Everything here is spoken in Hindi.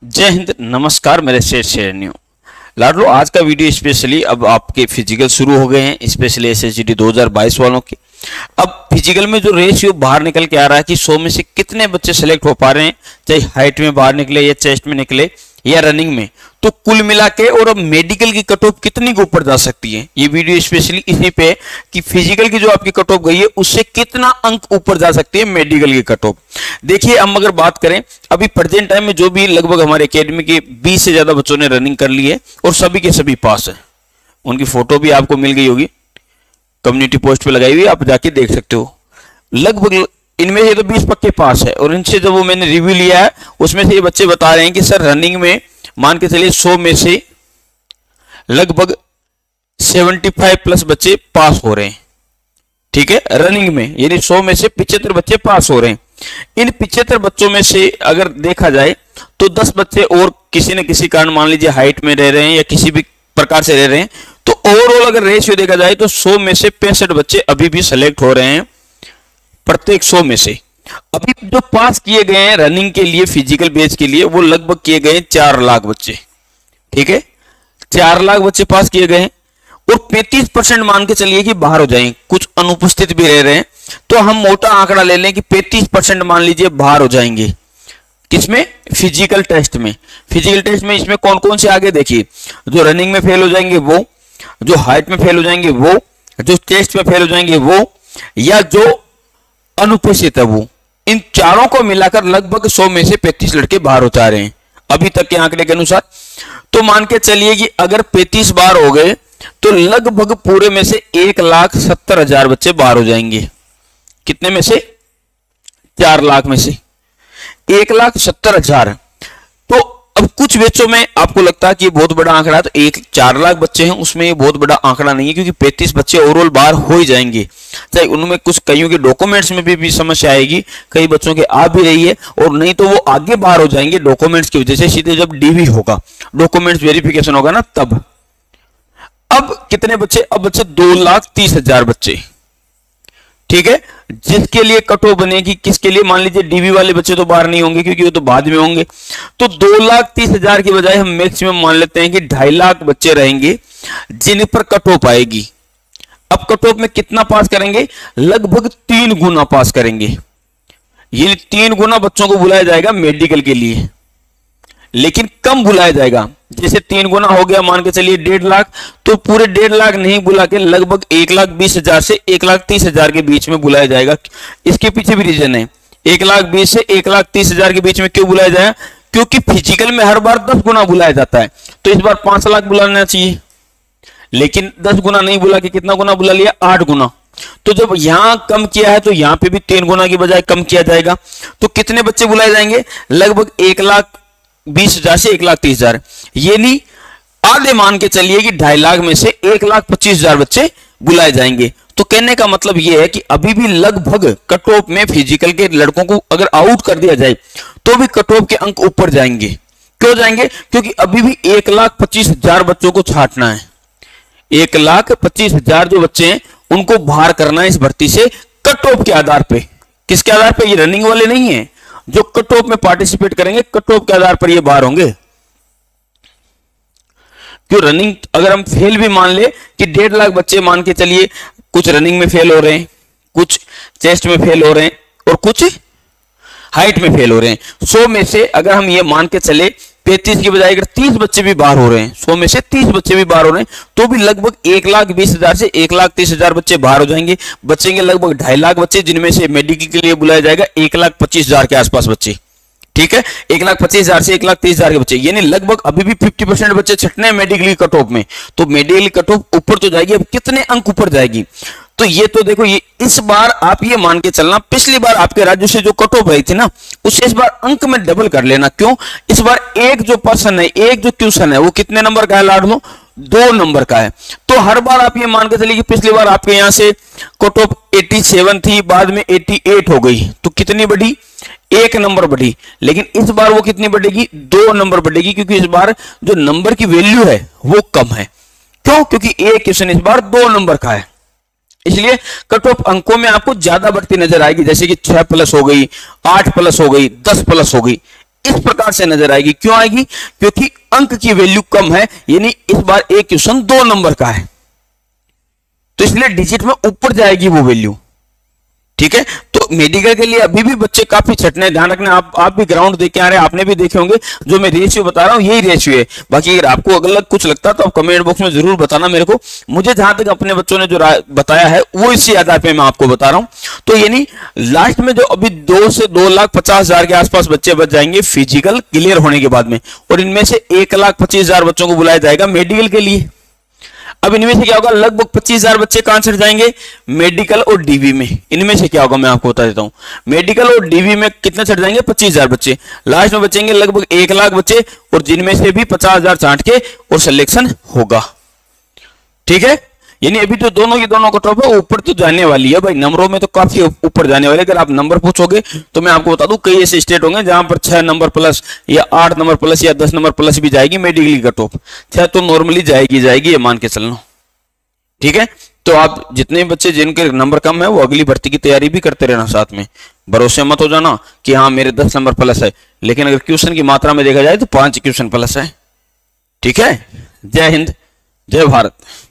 जय हिंद, नमस्कार मेरे शेरनियों। लाडलो, आज का वीडियो स्पेशली अब आपके फिजिकल शुरू हो गए हैं, स्पेशली एसएसजीडी 2022 वालों के। अब फिजिकल में जो रेशियो बाहर निकल के आ रहा है कि 100 में से कितने बच्चे सेलेक्ट हो पा रहे हैं, चाहे हाइट में बाहर निकले या चेस्ट में निकले या रनिंग में, तो कुल मिला के और अब मेडिकल की कट ऑफ कितनी के ऊपर जा सकती है। ये वीडियो स्पेशली इसी पे है कि फिजिकल की जो आपकी कट ऑफ गई है उससे कितना अंक ऊपर जा सकती है मेडिकल की कट ऑफ। देखिए, हम अगर बात करें अभी प्रेजेंट टाइम में जो भी लगभग हमारे एकेडमी के 20 से ज्यादा बच्चों ने रनिंग कर ली है और सभी के सभी पास है। उनकी फोटो भी आपको मिल गई होगी, कम्युनिटी पोस्ट पे लगाई हुई, आप जाके देख सकते हो। लगभग इनमें से तो 20 पक्के पास है। और इनसे जब वो मैंने रिव्यू लिया है उसमें से ये बच्चे बता रहे हैं कि सर रनिंग में मान के चलिए 100 में से लगभग 75 प्लस बच्चे पास हो रहे हैं। ठीक है, रनिंग में यानी 100 में से 75 बच्चे पास हो रहे हैं। इन 75 बच्चों में से अगर देखा जाए तो 10 बच्चे और किसी न किसी कारण मान लीजिए हाइट में रह रहे हैं या किसी भी प्रकार से रह रहे हैं, तो ओवरऑल अगर रेशियो देखा जाए तो 100 में से 65 बच्चे अभी भी सेलेक्ट हो रहे हैं प्रत्येक 100 में से। अभी जो पास किए गए हैं रनिंग के लिए फिजिकल बेस के लिए वो लगभग किए गए 4 लाख बच्चे। ठीक है, 4 लाख बच्चे पास किए गए हैं और 35% मान के चलिए कि बाहर हो जाएंगे, कुछ अनुपस्थित भी रह रहे हैं, तो हम मोटा आंकड़ा ले लें कि 35% मान लीजिए बाहर हो जाएंगे। किसमें? फिजिकल टेस्ट में। फिजिकल टेस्ट में इसमें कौन कौन से आगे देखिए, जो रनिंग में फेल हो जाएंगे वो, जो हाइट में फेल हो जाएंगे वो, जो टेस्ट में फेल हो जाएंगे वो, या जो अनुपस्थित है वो। इन चारों को मिलाकर लगभग 100 में से 35 लड़के बाहर हो जा रहे हैं अभी तक के आंकड़े के अनुसार। तो मान के चलिए कि अगर 35 बार हो गए तो लगभग पूरे में से 1,70,000 बच्चे बाहर हो जाएंगे। कितने में से? 4 लाख में से 1,70,000। तो अब कुछ बच्चों में आपको लगता है कि ये बहुत बड़ा आंकड़ा है, तो 4 लाख बच्चे हैं उसमें ये बहुत बड़ा आंकड़ा नहीं है, क्योंकि 35 बच्चे ओवरऑल बाहर हो ही जाएंगे। चाहे उनमें कुछ कईयों के डॉक्यूमेंट्स में भी समस्या आएगी, कई बच्चों के आ भी रही है, और नहीं तो वो आगे बाहर हो जाएंगे डॉक्यूमेंट्स की वजह से। सीधे जब डीवी होगा, डॉक्यूमेंट्स वेरिफिकेशन होगा ना, तब। अब कितने बच्चे? अब बच्चे 2,30,000 बच्चे। ठीक है, जिसके लिए कट ऑफ बनेगी, किसके लिए? मान लीजिए डीवी वाले बच्चे तो बाहर नहीं होंगे क्योंकि वो तो बाद में होंगे, तो 2,30,000 की बजाय हम मैक्सिमम मान लेते हैं कि 2.5 लाख बच्चे रहेंगे जिन पर कट ऑफ आएगी। अब कट ऑफ में कितना पास करेंगे? लगभग 3 गुना पास करेंगे। ये 3 गुना बच्चों को बुलाया जाएगा मेडिकल के लिए, लेकिन कम बुलाया जाएगा। जैसे 3 गुना हो गया मान के चलिए 1.5 लाख, तो पूरे 1.5 लाख नहीं बुला के लगभग 1,20,000 से 1,30,000 के बीच में बुलाया जाएगा। इसके पीछे भी रीजन है, 1,20,000 से 1,30,000 के बीच में क्यों बुलाया जाएगा? क्योंकि फिजिकल में हर बार 10 गुना बुलाया जाता है, तो इस बार 5 लाख बुलाना चाहिए, लेकिन 10 गुना नहीं बुला के कितना गुना बुला लिया? 8 गुना। तो जब यहां कम किया है तो यहां पे भी 3 गुना की बजाय कम किया जाएगा। तो कितने बच्चे बुलाए जाएंगे? लगभग 1,20,000 से 1,30,000। ये नहीं, आधे मान के चलिए कि 2.5 लाख में से 1,25,000 बच्चे बुलाए जाएंगे। तो कहने का मतलब यह है कि अभी भी लगभग कट ऑफ में फिजिकल के लड़कों को अगर आउट कर दिया जाए तो भी कट ऑफ के अंक ऊपर जाएंगे। क्यों जाएंगे? क्योंकि अभी भी 1,25,000 बच्चों को छांटना है। 1,25,000 जो बच्चे हैं उनको बाहर करना है इस भर्ती से, कट ऑफ के आधार पे। किसके आधार पे? ये रनिंग वाले नहीं है जो कट ऑफ में पार्टिसिपेट करेंगे, कट ऑफ के आधार पर ये बाहर होंगे। क्यों? रनिंग अगर हम फेल भी मान ले कि 1.5 लाख बच्चे मान के चलिए, कुछ रनिंग में फेल हो रहे हैं, कुछ चेस्ट में फेल हो रहे हैं और कुछ हाइट में फेल हो रहे हैं। 100 में से अगर हम ये मान के चले 35 की बजाय अगर 30 बच्चे भी बाहर हो रहे हैं, 100 में से 30 बच्चे भी बाहर हो रहे हैं, तो भी लगभग 1,20,000 से 1,30,000 बच्चे बाहर हो जाएंगे। बचेंगे लगभग 2.5 लाख बच्चे, जिनमें से मेडिकल के लिए बुलाया जाएगा 1,25,000 के आसपास बच्चे। ठीक है, 1,25,000 से 1,30,000 के बच्चे, यानी लगभग अभी भी 50% बच्चे छटने हैं मेडिकल कट ऑफ में। तो मेडिकल कट ऑफ ऊपर तो जाएगी, अब कितने अंक ऊपर जाएगी? तो ये तो देखो, ये इस बार आप ये मान के चलना, पिछली बार आपके राज्य से जो कट ऑफ रही थी ना, उससे इस बार अंक में डबल कर लेना। क्यों? इस बार एक जो पर्सन है, एक जो क्वेश्चन है, वो कितने नंबर का है लाडलो? 2 नंबर का है। तो हर बार आप ये मान के चलिए कि पिछली बार आपके यहां से कट ऑफ 87 थी, बाद में 88 हो गई, तो कितनी बढ़ी? 1 नंबर बढ़ी। लेकिन इस बार वो कितनी बढ़ेगी? 2 नंबर बढ़ेगी, क्योंकि इस बार जो नंबर की वैल्यू है वो कम है। क्यों? क्योंकि एक क्वेश्चन इस बार 2 नंबर का है, इसलिए कट ऑफ अंकों में आपको ज्यादा बढ़ती नजर आएगी। जैसे कि 6 प्लस हो गई, 8 प्लस हो गई, 10 प्लस हो गई। इस प्रकार से नजर आएगी। क्यों आएगी? क्योंकि अंक की वैल्यू कम है, यानी इस बार एक क्वेश्चन 2 नंबर का है, तो इसलिए डिजिट में ऊपर जाएगी वो वैल्यू। ठीक है, तो मेडिकल के लिए अभी भी बच्चे काफी छटने, ध्यान रखना। आप भी ग्राउंड देख के आ रहे हैं, आपने भी देखे होंगे, जो मैं रेशियो बता रहा हूं यही रेशियो है। बाकी अगर आपको अलग कुछ लगता है तो आप कमेंट बॉक्स में जरूर बताना मेरे को। मुझे जहां तक अपने बच्चों ने जो बताया है वो इसी आधार पे मैं आपको बता रहा हूं। तो यानी लास्ट में जो अभी 2 से 2,50,000 के आसपास बच्चे बच जाएंगे फिजिकल क्लियर होने के बाद में, और इनमें से 1,25,000 बच्चों को बुलाया जाएगा मेडिकल के लिए। अब इनमें से क्या होगा, लगभग 25,000 बच्चे कहां चढ़ जाएंगे, मेडिकल और डीवी में। इनमें से क्या होगा मैं आपको बता देता हूं, मेडिकल और डीवी में कितने चढ़ जाएंगे, 25,000 बच्चे। लास्ट में बचेंगे लगभग 1,00,000 बच्चे, और जिनमें से भी 50,000 छांट के और सिलेक्शन होगा। ठीक है, यानी अभी तो दोनों की दोनों कट ऑफ है, ऊपर तो जाने वाली है भाई, नंबरों में तो काफी ऊपर जाने वाले। अगर आप नंबर पूछोगे तो मैं आपको बता दूं कई ऐसे स्टेट होंगे जहां पर 6 नंबर प्लस या 8 नंबर प्लस या 10 नंबर प्लस भी जाएगी मेडिकल की कट ऑफ। 6 तो नॉर्मली जाएगी ये मान के चलना। ठीक है, तो आप जितने बच्चे जिनके नंबर कम है वो अगली भर्ती की तैयारी भी करते रहना साथ में। भरोसे मत हो जाना कि हाँ मेरे 10 नंबर प्लस है, लेकिन अगर क्वेश्चन की मात्रा में देखा जाए तो 5 क्वेश्चन प्लस है। ठीक है, जय हिंद, जय भारत।